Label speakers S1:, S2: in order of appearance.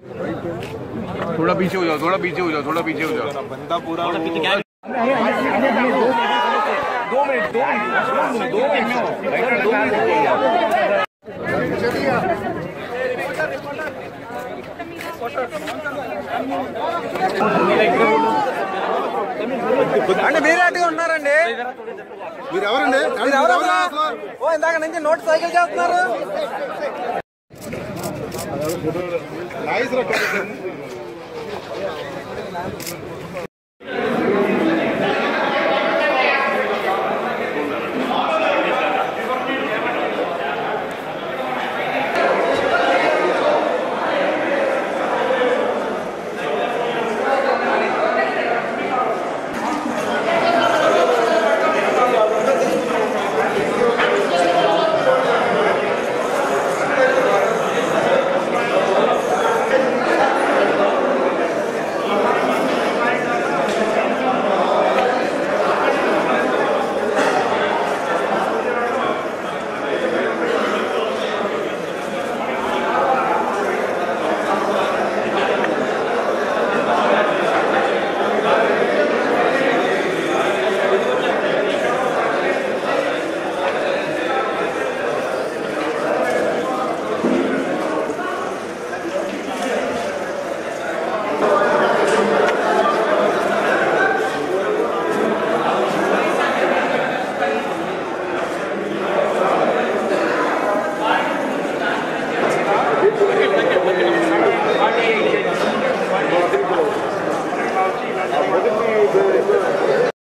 S1: थोड़ा पीछे हो जाओ, थोड़ा पीछे हो जाओ, थोड़ा पीछे हो जाओ।
S2: बंदा पूरा
S1: 2 मिनट
S3: అంటే మీరే అట్టుగా ఉన్నారండి.
S2: మీరు ఎవరండి?
S3: ఓ ఇందాక నుంచి నోట్ సైకిల్ చేస్తున్నారు.